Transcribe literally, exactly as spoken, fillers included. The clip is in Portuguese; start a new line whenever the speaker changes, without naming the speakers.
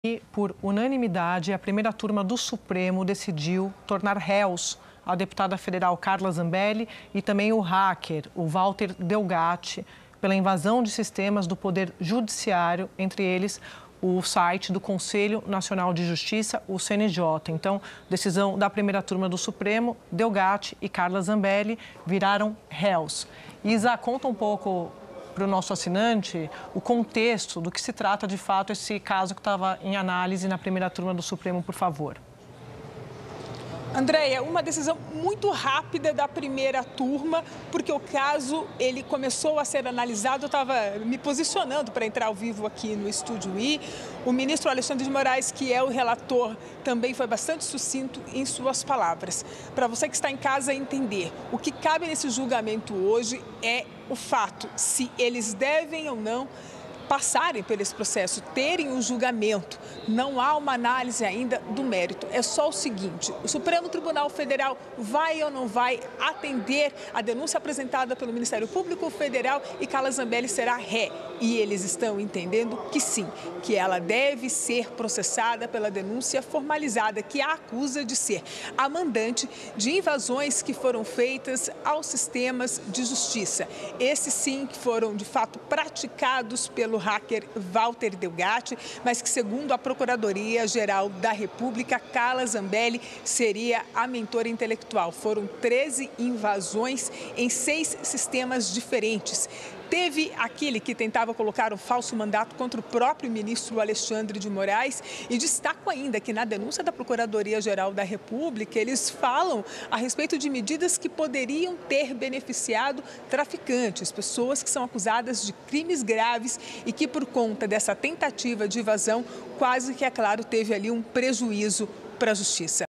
E, por unanimidade, a primeira turma do Supremo decidiu tornar réus a deputada federal Carla Zambelli e também o hacker, o Walter Delgatti, pela invasão de sistemas do Poder Judiciário, entre eles o site do Conselho Nacional de Justiça, o C N J. Então, decisão da primeira turma do Supremo, Delgatti e Carla Zambelli viraram réus. Isa, conta um pouco para o nosso assinante o contexto do que se trata de fato esse caso que estava em análise na primeira turma do Supremo, por favor.
Andréia, uma decisão muito rápida da primeira turma, porque o caso ele começou a ser analisado. Eu estava me posicionando para entrar ao vivo aqui no Estúdio I. O ministro Alexandre de Moraes, que é o relator, também foi bastante sucinto em suas palavras. Para você que está em casa entender, o que cabe nesse julgamento hoje é o fato se eles devem ou não passarem por esse processo, terem um julgamento. Não há uma análise ainda do mérito. É só o seguinte: o Supremo Tribunal Federal vai ou não vai atender a denúncia apresentada pelo Ministério Público Federal e Carla Zambelli será ré. E eles estão entendendo que sim, que ela deve ser processada pela denúncia formalizada, que a acusa de ser a mandante de invasões que foram feitas aos sistemas de justiça. Esses sim que foram de fato praticados pelo hacker Walter Delgatti, mas que, segundo a Procuradoria-Geral da República, Carla Zambelli seria a mentora intelectual. Foram treze invasões em seis sistemas diferentes. Teve aquele que tentava colocar um falso mandato contra o próprio ministro Alexandre de Moraes, e destaco ainda que na denúncia da Procuradoria-Geral da República eles falam a respeito de medidas que poderiam ter beneficiado traficantes, pessoas que são acusadas de crimes graves e que, por conta dessa tentativa de invasão, quase que, é claro, teve ali um prejuízo para a justiça.